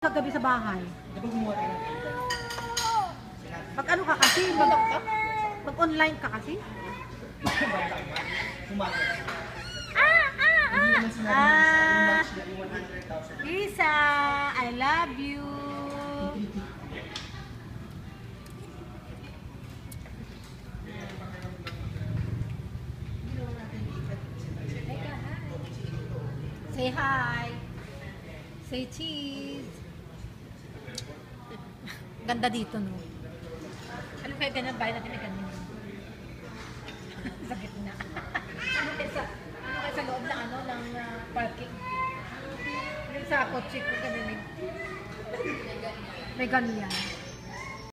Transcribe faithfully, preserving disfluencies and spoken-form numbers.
Kagabi sa bahay. Di ba gumawa tayo ng cake? Mag ano ka kasi? Mag, mag-online ka kasi? Kumain. Ah! Ah! Hindi naman sinabi Ah! ng isa, yung Ah! match na yung one hundred thousand. Lisa! I love you! Say hi! Say cheese! Ganda dito, no? Ano kaya ganyan? Bayan natin na ganyan. Sakit na. Ano kaya sa, ano kaya sa loob ng ano, ng uh, parking? Yung sa kotse ko kami may, may ganyan.